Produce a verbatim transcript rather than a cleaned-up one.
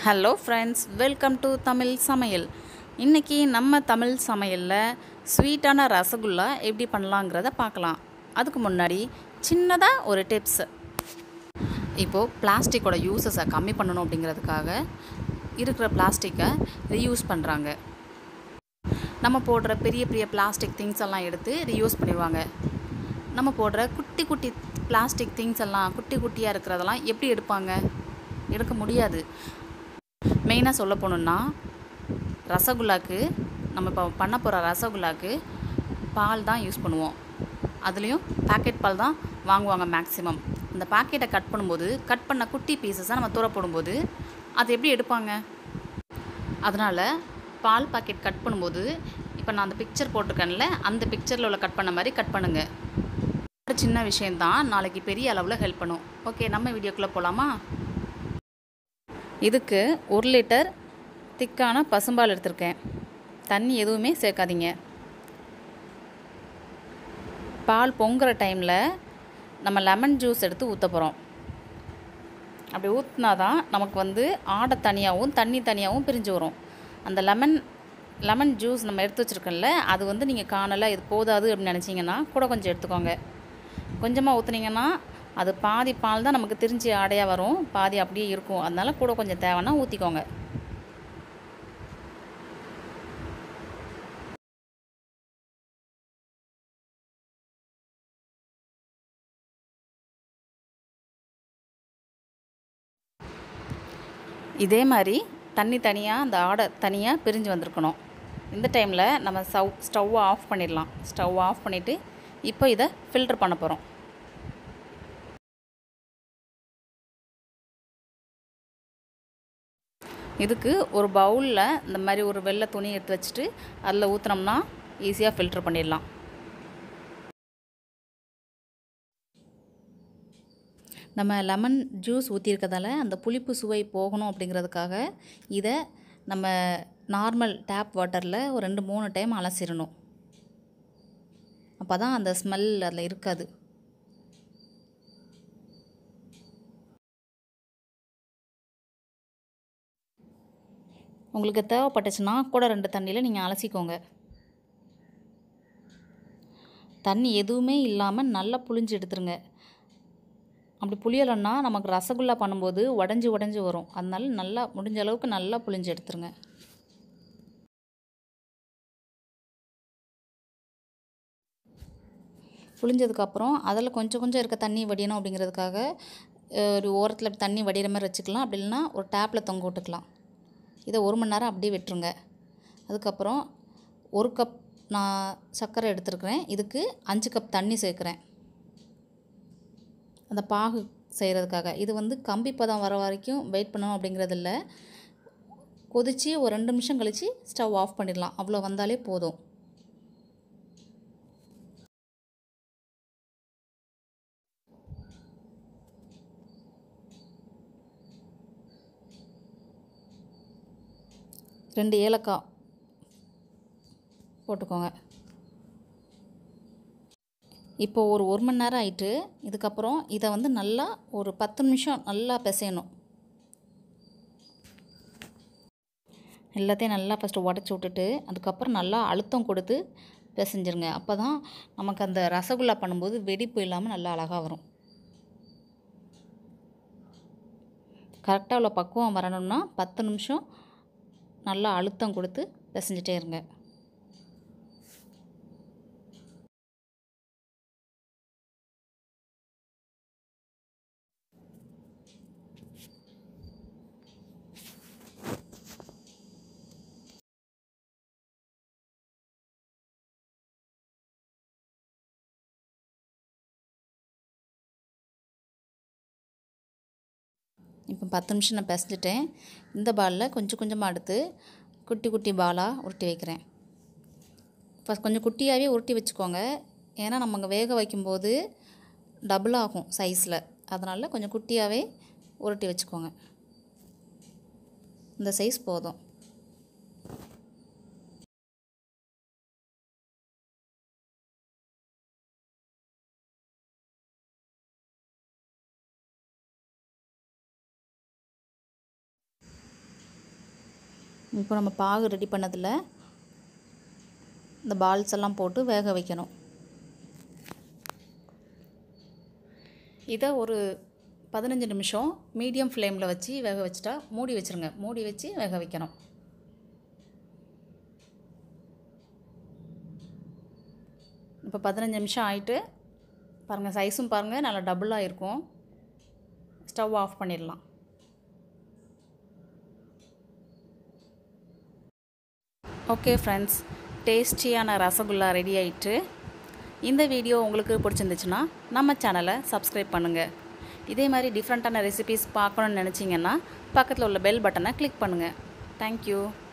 Hello friends, welcome to Tamil சமையல். இன்றைக்கி நம்ம தமிழ் சமையலில் ஸ்வீட்டான ரசகுல்லா எப்படி பண்ணலாங்கிறத பார்க்கலாம். அதுக்கு முன்னாடி சின்னதாக ஒரு டிப்ஸ். இப்போது பிளாஸ்டிக்கோட யூஸஸை கம்மி பண்ணணும் அப்படிங்கிறதுக்காக இருக்கிற பிளாஸ்டிக்கை ரீயூஸ் பண்ணுறாங்க. நம்ம போடுற பெரிய பெரிய பிளாஸ்டிக் திங்ஸ் எல்லாம் எடுத்து ரீயூஸ் பண்ணிடுவாங்க. நம்ம போடுற குட்டி குட்டி பிளாஸ்டிக் திங்ஸ் எல்லாம் குட்டி குட்டியாக இருக்கிறதெல்லாம் எப்படி எடுப்பாங்க? எடுக்க முடியாது. மெயினாக சொல்ல போகணுன்னா, ரசகுல்லாக்கு நம்ம இப்போ பண்ண போகிற ரசகுல்லாக்கு பால் தான் யூஸ் பண்ணுவோம். அதுலேயும் பேக்கெட் பால் தான் வாங்குவாங்க மேக்ஸிமம். அந்த பேக்கெட்டை கட் பண்ணும்போது கட் பண்ண குட்டி பீசஸாக நம்ம தூர போடும்போது அது எப்படி எடுப்பாங்க? அதனால் பால் பாக்கெட் கட் பண்ணும்போது இப்போ நான் அந்த பிக்சர் போட்டிருக்கேன்ல, அந்த பிக்சரில் உள்ள கட் பண்ண மாதிரி கட் பண்ணுங்கள். ஒரு சின்ன விஷயந்தான், நாளைக்கு பெரிய அளவில் ஹெல்ப் பண்ணும். ஓகே, நம்ம வீடியோக்குள்ளே போகலாமா? இதுக்கு ஒரு லிட்டர் திக்கான பசும்பால் எடுத்திருக்கேன். தண்ணி எதுவுமே சேர்க்காதீங்க. பால் பொங்குற டைமில் நம்ம லெமன் ஜூஸ் எடுத்து ஊற்ற போகிறோம். அப்படி ஊற்றினா தான் நமக்கு வந்து ஆடை தனியாகவும் தண்ணி தனியாகவும் பிரிஞ்சு வரும். அந்த லெமன் லெமன் ஜூஸ் நம்ம எடுத்து வச்சுருக்கோம்ல, அது வந்து நீங்கள் காணலை, இது போதாது அப்படின்னு நினச்சிங்கன்னா கூட கொஞ்சம் எடுத்துக்கோங்க. கொஞ்சமாக ஊற்றுனீங்கன்னா அது பாதி பால் தான் நமக்கு திரிஞ்சு ஆடையாக வரும், பாதி அப்படியே இருக்கும். அதனால் கூட கொஞ்சம் தேவைன்னா ஊற்றிக்கோங்க. இதே மாதிரி தண்ணி தனியாக அந்த ஆடை தனியாக பிரிஞ்சு வந்திருக்கணும். இந்த டைமில் நம்ம ஸ்டவ் ஸ்டவ்வை ஆஃப் பண்ணிடலாம். ஸ்டவ் ஆஃப் பண்ணிவிட்டு இப்போ இதை ஃபில்டர் பண்ண போகிறோம். இதுக்கு ஒரு பவுலில் இந்த மாதிரி ஒரு வெள்ளை துணி எடுத்து வச்சுட்டு அதில் ஊற்றினோம்னா ஈஸியாக ஃபில்டர் பண்ணிடலாம். நம்ம லெமன் ஜூஸ் ஊற்றிருக்கிறதால அந்த புளிப்பு சுவை போகணும் அப்படிங்கிறதுக்காக இதை நம்ம நார்மல் டேப் வாட்டரில் ஒரு ரெண்டு மூணு டைம் அலசிடணும். அப்போ தான் அந்த ஸ்மெல் அதில் இருக்காது. உங்களுக்கு தேவைப்பட்டுச்சுன்னா கூட ரெண்டு தண்ணியில் நீங்கள் அலசிக்கோங்க. தண்ணி எதுவுமே இல்லாமல் நல்லா புளிஞ்சு எடுத்துருங்க. அப்படி புளியலைன்னா நமக்கு ரசகுல்லா பண்ணும்போது உடஞ்சி உடஞ்சி வரும். அதனால நல்லா முடிஞ்ச அளவுக்கு நல்லா புளிஞ்சு எடுத்துருங்க. புளிஞ்சதுக்கப்புறம் அதில் கொஞ்சம் கொஞ்சம் இருக்க தண்ணி வடியணும் அப்படிங்கிறதுக்காக ஒரு ஓரத்தில் தண்ணி வடிகிற மாதிரி வச்சுக்கலாம். அப்படி இல்லைன்னா ஒரு டேப்பில் தொங்க விட்டுக்கலாம். இதை ஒரு மணி நேரம் அப்படியே விட்டுருங்க. அதுக்கப்புறம் ஒரு கப் நான் சர்க்கரை எடுத்துருக்கிறேன். இதுக்கு அஞ்சு கப் தண்ணி சேர்க்குறேன் அந்த பாகு செய்கிறதுக்காக. இது வந்து கம்பி பதம் வர வரைக்கும் வெயிட் பண்ணணும் அப்படிங்கிறது இல்லை. கொதித்து ஒரு ரெண்டு நிமிஷம் கழித்து ஸ்டவ் ஆஃப் பண்ணிடலாம். அவ்வளோ வந்தாலே போதும். ரெண்டு ஏலக்காய் போட்டுக்கோங்க. இப்போ ஒரு ஒரு மணி நேரம் ஆயிட்டு. இதுக்கப்புறம் இதை வந்து நல்லா ஒரு பத்து நிமிஷம் நல்லா பிசையணும். எல்லாத்தையும் நல்லா ஃபஸ்ட்டு உடச்சி விட்டுட்டு அதுக்கப்புறம் நல்லா அழுத்தம் கொடுத்து பிசைஞ்சிருங்க. அப்போ தான் நமக்கு அந்த ரசகுல்லா பண்ணும்போது வெடிப்பு இல்லாமல் நல்லா அழகாக வரும். கரெக்டாக உள்ள பக்குவம் வரணும்னா பத்து நிமிஷம் நல்லா அழுத்தம் கொடுத்து பிசைஞ்சிட்டே இருங்க. இப்போ பத்து நிமிஷம் நான் பிசைஞ்சிட்டேன். இந்த பாலில் கொஞ்சம் கொஞ்சமாக எடுத்து குட்டி குட்டி பாலாக உருட்டி வைக்கிறேன். ஃபஸ்ட் கொஞ்சம் குட்டியாகவே உருட்டி வச்சுக்கோங்க. ஏன்னா நம்ம அங்கே வேக வைக்கும்போது டபுள் ஆகும் சைஸில். அதனால் கொஞ்சம் குட்டியாகவே உருட்டி வச்சுக்கோங்க. இந்த சைஸ் போதும். இப்போ நம்ம பாகு ரெடி பண்ணதில் இந்த பால்ஸ் எல்லாம் போட்டு வேக வைக்கணும். இதை ஒரு பதினஞ்சு நிமிஷம் மீடியம் ஃப்ளேமில் வச்சு வேக வச்சுட்டா மூடி வச்சுருங்க. மூடி வச்சு வேக வைக்கணும். இப்போ பதினஞ்சு நிமிஷம் ஆகிட்டு பாருங்கள், சைஸும் பாருங்கள் நல்லா டபுளாக இருக்கும். ஸ்டவ் ஆஃப் பண்ணிடலாம். ஓகே ஃப்ரெண்ட்ஸ், டேஸ்டியான ரசகுல்லா ரெடி ஆகிட்டு. இந்த வீடியோ உங்களுக்கு பிடிச்சிருந்துச்சுன்னா நம்ம சேனலை சப்ஸ்கிரைப் பண்ணுங்கள். இதே மாதிரி டிஃப்ரெண்ட்டான ரெசிபீஸ் பார்க்கணுன்னு நினச்சிங்கன்னா பக்கத்தில் உள்ள பெல் பட்டனை கிளிக் பண்ணுங்கள். தேங்க்யூ.